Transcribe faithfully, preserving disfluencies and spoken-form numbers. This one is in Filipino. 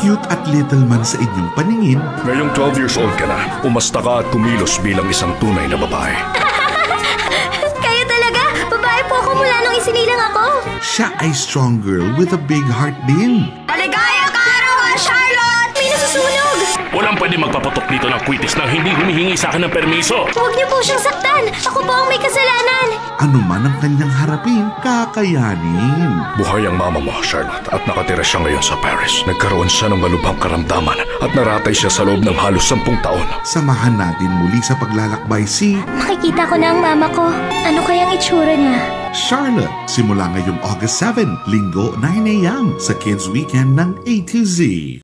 cute at little man sa inyong paningin. Ngayong twelve years old ka na, umasta ka at kumilos bilang isang tunay na babae. Kayo talaga? Babae po ako mula nung isinilang ako. Siya ay strong girl with a big heart din. Maligayang kaarawan, Charlotte! May nasusunog! Walang pwede magpapatok dito ng kwitis nang hindi humihingi sa akin ng permiso. Huwag niyo po siyang saktan. Ako po ang may kasalanan. Ano man ang kanyang harapin, kakayanin. Buhay ang mama mo, Charlotte, at nakatira siya ngayon sa Paris. Nagkaroon siya ng malubhang karamdaman at naratay siya sa loob ng halos sampung taon. Samahan natin muli sa paglalakbay si Makikita ko na ang mama ko. Ano kayang itsura niya? Charlotte, simula ngayong August seventh, Linggo, nine a m sa Kidz Weekend ng A to Z.